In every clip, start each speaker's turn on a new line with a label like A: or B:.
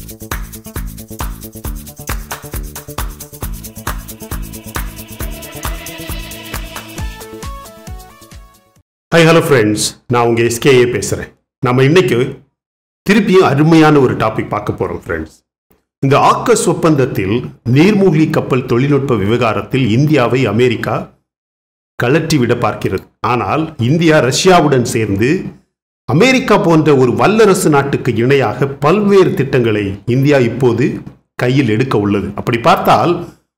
A: Hi, hello friends. நான் உங்க SKA பேசுறேன். நாம இன்னைக்கு திருப்பியும் அருமையான ஒரு டாபிக் பார்க்க போறோம் friends. இந்த ஆக்கஸ் ஒப்பந்தத்தில் நீர்மூழ்கி கப்பல் தொழில்நுட்ப விவகாரத்தில் இந்தியாவை அமெரிக்கா கலற்றிவிட பார்க்கிறது. ஆனால் இந்தியா ரஷ்யாவுடன் சேர்ந்து அமெரிக்கா போன்ற ஒரு வல்லரசு நாட்டுக்கு இணையாக பல்வேறு திட்டங்களை இந்தியா இப்போது கையில் எடுக்க உள்ளது. அப்படி பார்த்தால்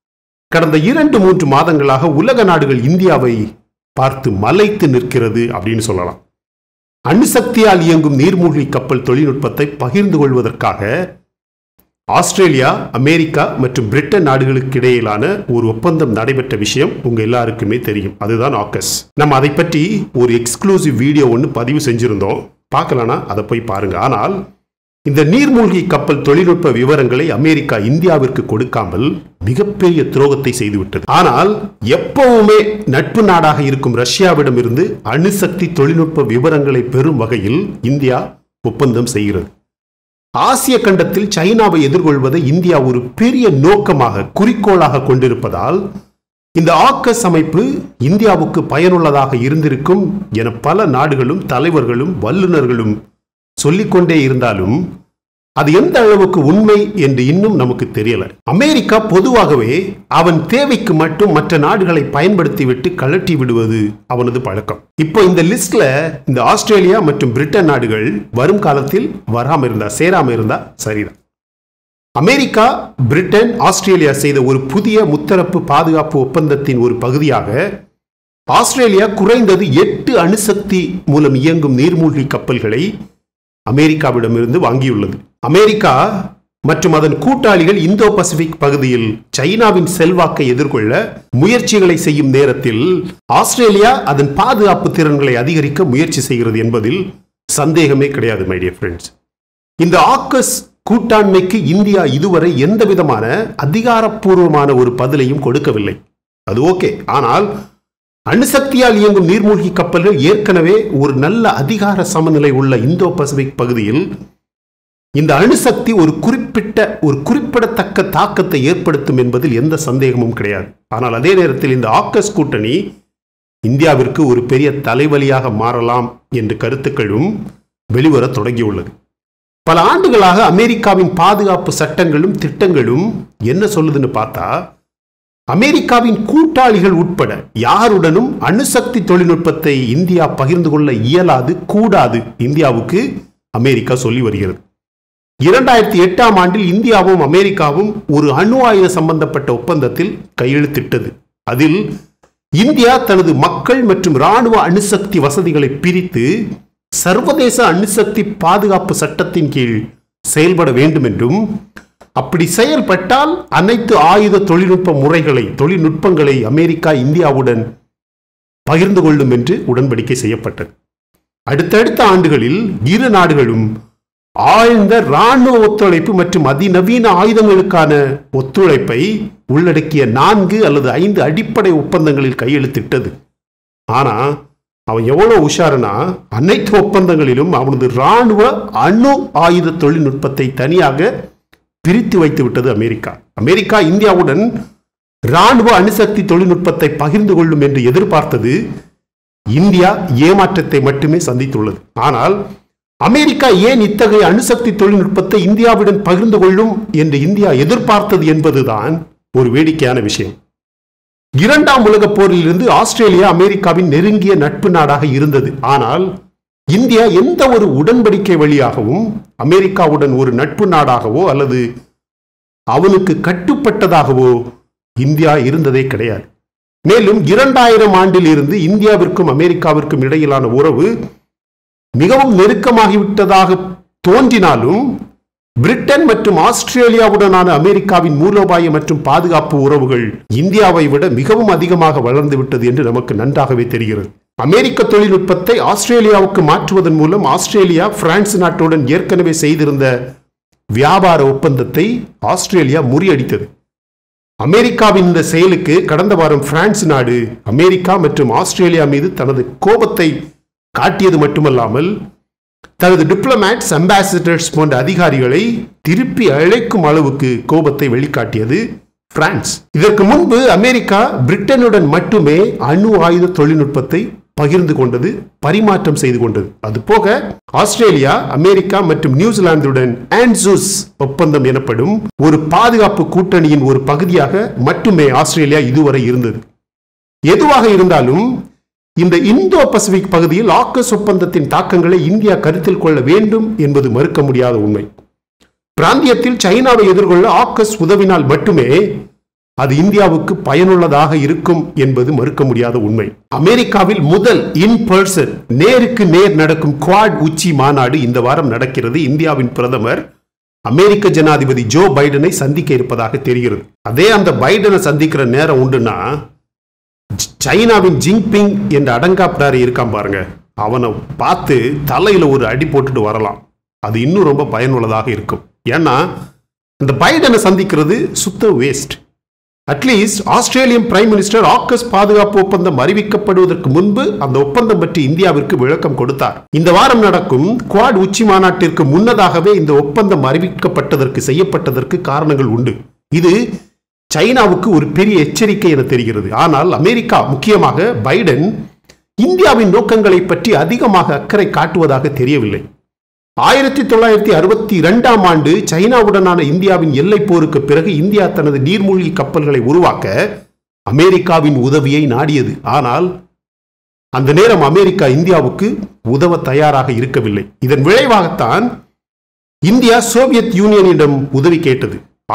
A: கடந்த 2-3 மாதங்களாக உலக நாடுகள் இந்தியாவை பார்த்து மலைத்து நிற்கிறது அப்படின்னு சொல்லலாம். அணுசக்தியால் இயங்கும் நீர்மூழ்கி கப்பல் தொழில்நுட்பத்தை பகிர்ந்து கொள்வதற்காக ஆஸ்திரேலியா, அமெரிக்கா மற்றும் பிரிட்டன் நாடுகளுக்கு இடையிலான ஒரு ஒப்பந்தம் நடைபெற்ற விஷயம் உங்க எல்லாருக்குமே தெரியும். அதுதான் ஆக்கஸ். நம்ம அதை பற்றி ஒரு எக்ஸ்க்ளூசிவ் வீடியோ ஒன்று பதிவு செஞ்சிருந்தோம். பார்க்கலனா அதை போய் பாருங்க. ஆனால் இந்த நீர்மூழ்கி கப்பல் தொழில்நுட்ப விவரங்களை அமெரிக்கா இந்தியாவிற்கு கொடுக்காமல் மிகப்பெரிய துரோகத்தை செய்துவிட்டது. ஆனால் எப்பவுமே நட்பு நாடாக இருக்கும் ரஷ்யாவிடம் இருந்து அணுசக்தி தொழில்நுட்ப விவரங்களை பெறும் வகையில் இந்தியா ஒப்பந்தம் செய்கிறது. ஆசிய கண்டத்தில் சைனாவை எதிர்கொள்வதை இந்தியா ஒரு பெரிய நோக்கமாக குறிக்கோளாக கொண்டிருப்பதால் இந்த ஆக்கஸ் அமைப்பு இந்தியாவுக்கு பயனுள்ளதாக இருந்திருக்கும் என பல நாடுகளும் தலைவர்களும் வல்லுநர்களும் சொல்லிக்கொண்டே இருந்தாலும் அது எந்த அளவுக்கு உண்மை என்று இன்னும் நமக்கு தெரியல. அமெரிக்கா பொதுவாகவே அவன் தேவைக்கு மட்டும் மற்ற நாடுகளை பயன்படுத்திவிட்டு கழட்டி விடுவது அவனது பழக்கம். இப்போ இந்த லிஸ்ட்ல இந்த ஆஸ்திரேலியா மற்றும் பிரிட்டன் நாடுகள் வரும் காலத்தில் சேராம இருந்தா சரிதான். அமெரிக்கா, பிரிட்டன், ஆஸ்திரேலியா செய்த ஒரு புதிய முத்தரப்பு பாதுகாப்பு ஒப்பந்தத்தின் ஒரு பகுதியாக ஆஸ்திரேலியா குறைந்தது 8 அணுசக்தி மூலம் இயங்கும் நீர்மூழ்கி கப்பல்களை அமெரிக்காவிடமிருந்து வாங்கியுள்ளது. அமெரிக்கா மற்றும் அதன் கூட்டாளிகள் இந்தோ பசிபிக் பகுதியில் சைனாவின் செல்வாக்கை எதிர்கொள்ள முயற்சிகளை செய்யும் நேரத்தில் ஆஸ்திரேலியா அதன் பாதுகாப்பு திறன்களை அதிகரிக்க முயற்சி செய்கிறது என்பதில் சந்தேகமே கிடையாது. மை டியர் ஃப்ரெண்ட்ஸ், இந்த ஆக்கஸ் கூட்டாண்மைக்கு இந்தியா இதுவரை எந்த விதமான அதிகாரப்பூர்வமான ஒரு பதிலையும் கொடுக்கவில்லை. அது ஓகே. ஆனால் அணுசக்தியால் இயங்கும் நீர்மூழ்கி கப்பல்கள் ஏற்கனவே ஒரு நல்ல அதிகார சமநிலை உள்ள இந்தோ பசிபிக் பகுதியில் இந்த அணுசக்தி ஒரு குறிப்பிடத்தக்க தாக்கத்தை ஏற்படுத்தும் என்பதில் எந்த சந்தேகமும் கிடையாது. ஆனால் அதே நேரத்தில் இந்த ஆக்கஸ் கூட்டணி இந்தியாவிற்கு ஒரு பெரிய தலைவலியாக மாறலாம் என்ற கருத்துக்களும் வெளிவர தொடங்கியுள்ளது. பல ஆண்டுகளாக அமெரிக்காவின் பாதுகாப்பு சட்டங்களும் திட்டங்களும் என்ன சொல்லுதுன்னு பார்த்தா, அமெரிக்காவின் கூட்டாளிகள் உட்பட யாருடனும் அணுசக்தி தொழில்நுட்பத்தை இந்தியா பகிர்ந்து கொள்ள இயலாது, கூடாது இந்தியாவுக்கு அமெரிக்கா சொல்லி வருகிறது. 2008ஆம் ஆண்டில் இந்தியாவும் அமெரிக்காவும் ஒரு அணு ஆயுத சம்பந்தப்பட்ட ஒப்பந்தத்தில் கையெழுத்திட்டது. அதில் இந்தியா தனது மக்கள் மற்றும் இராணுவ அணுசக்தி வசதிகளை பிரித்து சர்வதேச அணுசக்தி பாதுகாப்பு சட்டத்தின் கீழ் செயல்பட வேண்டும் என்றும், அப்படி செயல்பட்டால் அனைத்து ஆயுத தொழில்நுட்பங்களை அமெரிக்கா இந்தியாவுடன் பகிர்ந்து கொள்ளும் என்று உடன்படிக்கை செய்யப்பட்டது. அடுத்தடுத்த ஆண்டுகளில் இரு நாடுகளும் ஆழ்ந்த இராணுவ ஒத்துழைப்பு மற்றும் அதிநவீன ஆயுதங்களுக்கான ஒத்துழைப்பை உள்ளடக்கிய 4 அல்லது 5 அடிப்படை ஒப்பந்தங்களில் கையெழுத்திட்டது. ஆனா அவன் எவ்வளவு உஷாருனா, அனைத்து ஒப்பந்தங்களிலும் அவனது இராணுவ அணு ஆயுத தொழில்நுட்பத்தை தனியாக பிரித்து வைத்து விட்டது அமெரிக்கா. அமெரிக்கா இந்தியாவுடன் இராணுவ அணுசக்தி தொழில்நுட்பத்தை பகிர்ந்து கொள்ளும் என்று எதிர்பார்த்தது இந்தியா ஏமாற்றத்தை மட்டுமே சந்தித்துள்ளது. ஆனால் அமெரிக்கா ஏன் இத்தகைய அணுசக்தி தொழில்நுட்பத்தை இந்தியாவுடன் பகிர்ந்து கொள்ளும் என்று இந்தியா எதிர்பார்த்தது என்பதுதான் ஒரு வேடிக்கையான விஷயம். 2ஆம் உலகப் போரிலிருந்து ஆஸ்திரேலியா அமெரிக்காவின் நெருங்கிய நட்பு நாடாக இருந்தது. ஆனால் இந்தியா எந்த ஒரு உடன்படிக்கை வழியாகவும் அமெரிக்காவுடன் ஒரு நட்பு நாடாகவோ அல்லது அவனுக்கு கட்டுப்பட்டதாகவோ இந்தியா இருந்ததே கிடையாது. மேலும் 2000 ஆண்டில் இருந்து இந்தியாவிற்கும் அமெரிக்காவிற்கும் இடையிலான உறவு மிகவும் நெருக்கமாகிவிட்டதாக தோன்றினாலும் பிரிட்டன் மற்றும் ஆஸ்திரேலியாவுடனான அமெரிக்காவின் மூலோபாய மற்றும் பாதுகாப்பு உறவுகள் இந்தியாவை விட மிகவும் அதிகமாக வளர்ந்து விட்டது என்று நமக்கு நன்றாகவே தெரிகிறது. அமெரிக்க தொழில்நுட்பத்தை ஆஸ்திரேலியாவுக்கு மாற்றுவதன் மூலம் ஆஸ்திரேலியா பிரான்ஸ் நாட்டுடன் ஏற்கனவே செய்திருந்த வியாபார ஒப்பந்தத்தை ஆஸ்திரேலியா முறியடித்தது. அமெரிக்காவின் இந்த செயலுக்கு கடந்த வாரம் பிரான்ஸ் நாடு அமெரிக்கா மற்றும் ஆஸ்திரேலியா மீது தனது கோபத்தை காட்டியது மட்டுமல்லாமல் தனது டிப்ளமேட்ஸ், அம்பாசிடர்ஸ் போன்ற அதிகாரிகளை திருப்பி அழைக்கும் அளவுக்கு கோபத்தை வெளிக்காட்டியது பிரான்ஸ். இதற்கு முன்பு அமெரிக்கா பிரிட்டனுடன் மட்டுமே அணு ஆயுத தொழில்நுட்பத்தை பகிர்ந்து கொண்டது, பரிமாற்றம் செய்து கொண்டது. அதுபோக ஆஸ்திரேலியா, அமெரிக்கா மற்றும் நியூசிலாந்துடன் ஆன்சூஸ் ஒப்பந்தம் எனப்படும் ஒரு பாதுகாப்பு கூட்டணியின் ஒரு பகுதியாக மட்டுமே ஆஸ்திரேலியா இதுவரை இருந்தது. எதுவாக இருந்தாலும் இந்த இந்தோ பசிபிக் பகுதியில் ஆக்கஸ் ஒப்பந்தத்தின் தாக்கங்களை இந்தியா கருத்தில் கொள்ள வேண்டும் என்பது மறுக்க முடியாத உண்மை. பிராந்தியத்தில் சைனாவை எதிர்கொள்ள ஆக்கஸ் உதவினால் மட்டுமே அது இந்தியாவுக்கு பயனுள்ளதாக இருக்கும் என்பது மறுக்க முடியாத உண்மை. அமெரிக்காவில் முதல் இன் பர்சன், நேருக்கு நேர் நடக்கும் குவாட் உச்சி மாநாடு இந்த வாரம் நடக்கிறது. இந்தியாவின் பிரதமர் அமெரிக்க ஜனாதிபதி ஜோ பைடனை சந்திக்க இருப்பதாக தெரிகிறது. அதே அந்த பைடனை சந்திக்கிற நேரம் உண்டுன்னா சைனாவின் ஜிங்பிங் என்ற அடங்காப்பிடாரி இருக்கான் பாருங்க, அவனை பார்த்து தலையில ஒரு அடி போட்டுட்டு வரலாம். அது இன்னும் ரொம்ப பயனுள்ளதாக இருக்கும். ஏன்னா இந்த பைடனை சந்திக்கிறது சுத்த waste. At least Australian prime minister AUKUS பாதுகாப்பு ஒப்பந்தம் அறிவிக்கப்படுவதற்கு முன்பு அந்த ஒப்பந்தம் பற்றி இந்தியாவிற்கு விளக்கம் கொடுத்தார். இந்த வாரம் நடக்கும் குவாட் உச்சி மாநாட்டிற்கு முன்னதாகவே இந்த ஒப்பந்தம் அறிவிக்கப்பட்டதற்கு செய்யப்பட்டதற்கு காரணங்கள் உண்டு. இது சைனாவுக்கு ஒரு பெரிய எச்சரிக்கை என தெரிகிறது. ஆனால் அமெரிக்கா, முக்கியமாக பைடன், இந்தியாவின் நோக்கங்களை பற்றி அதிகமாக அக்கறை காட்டுவதாக தெரியவில்லை. 1962ஆம் ஆண்டு சைனாவுடனான இந்தியாவின் எல்லை போருக்கு பிறகு இந்தியா தனது நீர்மூழ்கி கப்பல்களை உருவாக்க அமெரிக்காவின் உதவியை நாடியது. ஆனால் அந்த நேரம் அமெரிக்கா இந்தியாவுக்கு உதவ தயாராக இருக்கவில்லை. இதன் விளைவாகத்தான் இந்தியா சோவியத் யூனியனிடம் உதவி கேட்டது.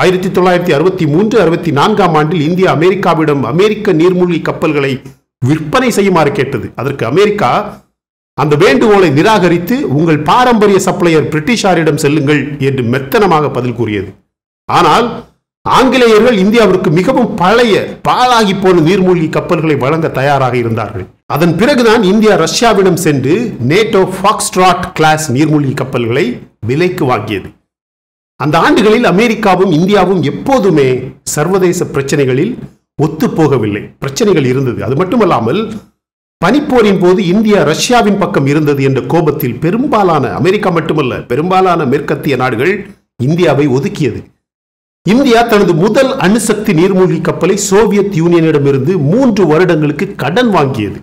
A: 1963-64ஆம் ஆண்டில் இந்தியா அமெரிக்காவிடம் அமெரிக்க நீர்மூழ்கி கப்பல்களை விற்பனை செய்யுமாறு கேட்டது. அதற்கு அமெரிக்கா அந்த வேண்டுகோளை நிராகரித்து உங்கள் பாரம்பரிய சப்ளையர் பிரிட்டிஷாரிடம் செல்லுங்கள் என்று மெத்தனமாக பதில் கூறியது. ஆனால் ஆங்கிலேயர்கள் இந்தியாவிற்கு மிகவும் பழைய பாழாகி போன நீர்மூழ்கி கப்பல்களை வழங்க தயாராக இருந்தார்கள். அதன் பிறகுதான் இந்தியா ரஷ்யாவிடம் சென்று நேட்டோ ஃபாக்ஸ்ட்ராட் கிளாஸ் நீர்மூழ்கி கப்பல்களை விலைக்கு வாங்கியது. அந்த ஆண்டுகளில் அமெரிக்காவும் இந்தியாவும் எப்போதுமே சர்வதேச பிரச்சனைகளில் ஒத்துப்போகவில்லை. பிரச்சனைகள் இருந்தது. அது மட்டுமல்லாமல் பனிப்போரின் போது இந்தியா ரஷ்யாவின் பக்கம் இருந்தது என்ற கோபத்தில் பெரும்பாலான, அமெரிக்கா மட்டுமல்ல, பெரும்பாலான மேற்கத்திய நாடுகள் இந்தியாவை ஒதுக்கியது. இந்தியா தனது முதல் அணுசக்தி நீர்மூழ்கி கப்பலை சோவியத் யூனியனிடமிருந்து 3 வருடங்களுக்கு கடன் வாங்கியது.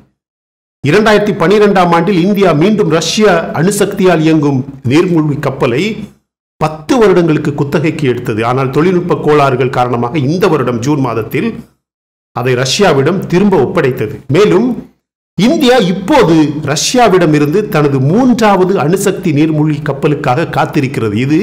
A: 2012ஆம் ஆண்டில் இந்தியா மீண்டும் ரஷ்ய அணுசக்தியால் இயங்கும் நீர்மூழ்கி கப்பலை 10 வருடங்களுக்கு குத்தகைக்கு எடுத்தது. ஆனால் தொழில்நுட்ப கோளாறுகள் காரணமாக இந்த வருடம் ஜூன் மாதத்தில் அதை ரஷ்யாவிடம் திரும்ப ஒப்படைத்தது. மேலும் இந்தியா இப்போது ரஷ்யாவிடம் இருந்து தனது 3வது அணுசக்தி நீர்மூழ்கி கப்பலுக்காக காத்திருக்கிறது. இது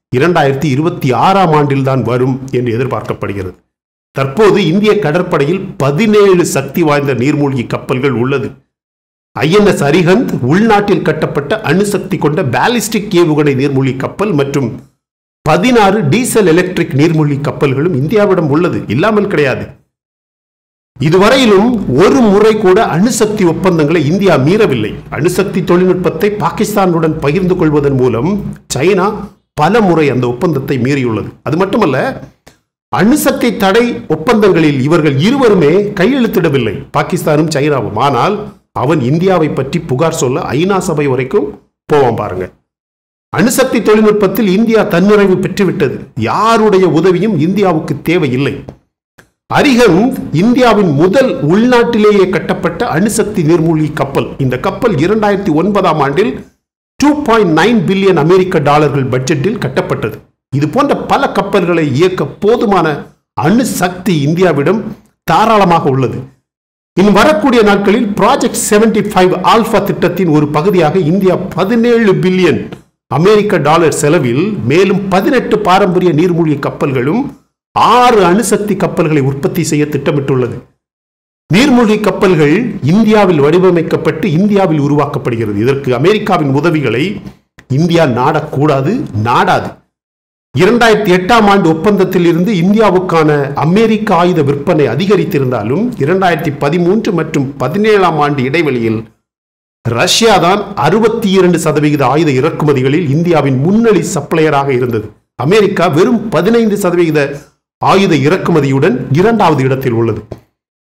A: 2026ஆம் ஆண்டில் தான் வரும் என்று எதிர்பார்க்கப்படுகிறது. தற்போது இந்திய கடற்படையில் 17 சக்தி வாய்ந்த நீர்மூழ்கி கப்பல்கள் உள்ளது. INS அரிஹந்த் உள்நாட்டில் கட்டப்பட்ட அணுசக்தி கொண்ட பாலிஸ்டிக் ஏவுகணை நீர்மூழ்கி கப்பல் மற்றும் 16 டீசல் எலக்ட்ரிக் நீர்மூழ்கி கப்பல்களும் இந்தியாவிடம் உள்ளது, இல்லாமல் கிடையாது. இதுவரையிலும் ஒரு முறை கூட அணுசக்தி ஒப்பந்தங்களை இந்தியா மீறவில்லை. அணுசக்தி தொழில்நுட்பத்தை பாகிஸ்தானுடன் பகிர்ந்து கொள்வதன் மூலம் சைனா பல முறை அந்த ஒப்பந்தத்தை மீறியுள்ளது. அது மட்டுமல்ல, அணுசக்தி தடை ஒப்பந்தங்களில் இவர்கள் இருவருமே கையெழுத்திடவில்லை, பாகிஸ்தானும் சைனாவும். ஆனால் அவன் இந்தியாவை பற்றி புகார் சொல்ல ஐநா சபை வரைக்கும் போவான் பாருங்க. அணுசக்தி தொழில்நுட்பத்தில் இந்தியா தன்னிறைவு பெற்றுவிட்டது. யாருடைய உதவியும் இந்தியாவுக்கு தேவையில்லை. அரிஹந்த் இந்தியாவின் முதல் உள்நாட்டிலேயே கட்டப்பட்ட அணுசக்தி நீர்மூழ்கி கப்பல். இந்த கப்பல் 2009ஆம் ஆண்டில் $2.9 பில்லியன் அமெரிக்க டாலர்கள் பட்ஜெட்டில் கட்டப்பட்டது. இது போன்ற பல கப்பல்களை இயக்க போதுமான அணுசக்தி இந்தியாவிடம் தாராளமாக உள்ளது. இனி வரக்கூடிய நாட்களில் ப்ராஜெக்ட் 75 ஆல்பா திட்டத்தின் ஒரு பகுதியாக இந்தியா $17 பில்லியன் அமெரிக்க டாலர் செலவில் மேலும் 18 பாரம்பரிய நீர்மூழ்கி கப்பல்களும் 6 அணுசக்தி கப்பல்களை உற்பத்தி செய்ய திட்டமிட்டுள்ளது. நீர்மூழ்கி கப்பல்கள் இந்தியாவில் வடிவமைக்கப்பட்டு இந்தியாவில் உருவாக்கப்படுகிறது. இதற்கு அமெரிக்காவின் உதவிகளை இந்தியா நாடக்கூடாது, நாடாது. 2008ஆம் ஆண்டு ஒப்பந்தத்தில் இருந்து இந்தியாவுக்கான அமெரிக்க ஆயுத விற்பனை அதிகரித்திருந்தாலும் 2013 மற்றும் 2017ஆம் ஆண்டு இடைவெளியில் ரஷ்யா தான் 62% ஆயுத இறக்குமதிகளில் இந்தியாவின் முன்னணி சப்ளையராக இருந்தது. அமெரிக்கா வெறும் 15% ஆயுத இறக்குமதியுடன் 2வது இடத்தில் உள்ளது.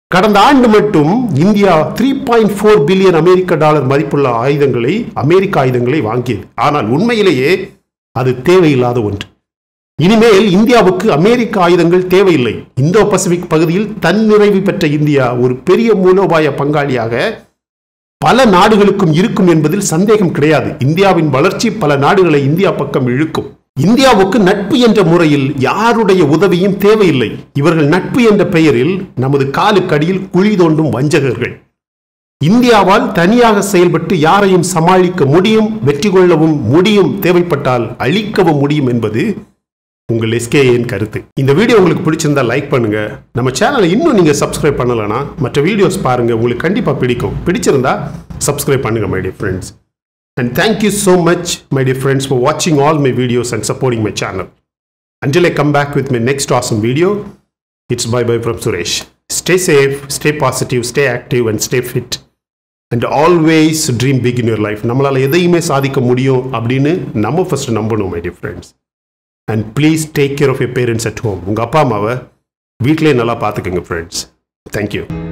A: கடந்த ஆண்டு மட்டும் இந்தியா 3.4 பில்லியன் அமெரிக்க டாலர் மதிப்புள்ள அமெரிக்க ஆயுதங்களை வாங்கியது. ஆனால் உண்மையிலேயே அது தேவையில்லாத ஒன்று. இனிமேல் இந்தியாவுக்கு அமெரிக்க ஆயுதங்கள் தேவையில்லை. இந்தோ பசிபிக் பகுதியில் தன்னிறைவு பெற்ற இந்தியா ஒரு பெரிய மூலோபாய பங்காளியாக பல நாடுகளுக்கும் இருக்கும் என்பதில் சந்தேகம் கிடையாது. இந்தியாவின் வளர்ச்சி பல நாடுகளை இந்தியா பக்கம் இழுக்கும். இந்தியாவுக்கு நட்பு என்ற முறையில் யாருடைய உதவியும் தேவையில்லை. இவர்கள் நட்பு என்ற பெயரில் நமது காலுக்கடியில் குழி தோண்டும் வஞ்சகர்கள். இந்தியாவால் தனியாக செயல்பட்டு யாரையும் சமாளிக்க முடியும், வெற்றி கொள்ளவும் முடியும், தேவைப்பட்டால் அழிக்கவும் முடியும் என்பது உங்கள் எஸ்கேயின் கருத்து. இந்த வீடியோ உங்களுக்கு பிடிச்சிருந்தா லைக் பண்ணுங்க. நம்ம சேனலை இன்னும் நீங்க சப்ஸ்கிரைப் பண்ணலனா மற்ற வீடியோஸ் பாருங்க, உங்களுக்கு கண்டிப்பா பிடிக்கும். பிடிச்சிருந்தா சப்ஸ்கிரைப் பண்ணுங்க my dear friends. And thank you so much my dear friends for watching all my videos and supporting my channel. Until I come back with my next awesome video, it's bye bye from Suresh. Stay safe, stay positive, stay active and stay fit. And always dream big in your life. நம்மளால எதையுமே சாதிக்க முடியும் அப்படினு நம்ம first நம்பணும் my dear friends. And please take care of your parents at home. உங்க அப்பா அம்மாவை வீட்டிலே நல்லா பார்த்துக்கங்க friends. Thank you.